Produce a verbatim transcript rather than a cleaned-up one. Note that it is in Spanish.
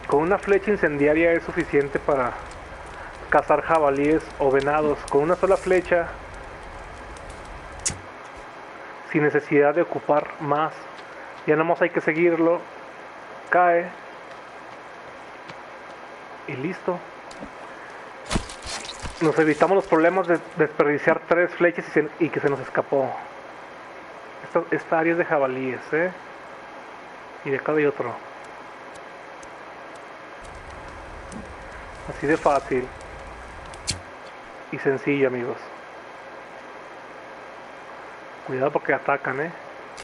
Con una flecha incendiaria es suficiente para cazar jabalíes o venados. Con una sola flecha, sin necesidad de ocupar más. Ya nomás hay que seguirlo. Cae. Y listo. Nos evitamos los problemas de desperdiciar tres flechas y, se, y que se nos escapó. Esta, esta área es de jabalíes, ¿eh? Y de acá hay otro. Así de fácil. Y sencillo, amigos. Cuidado porque atacan, ¿eh?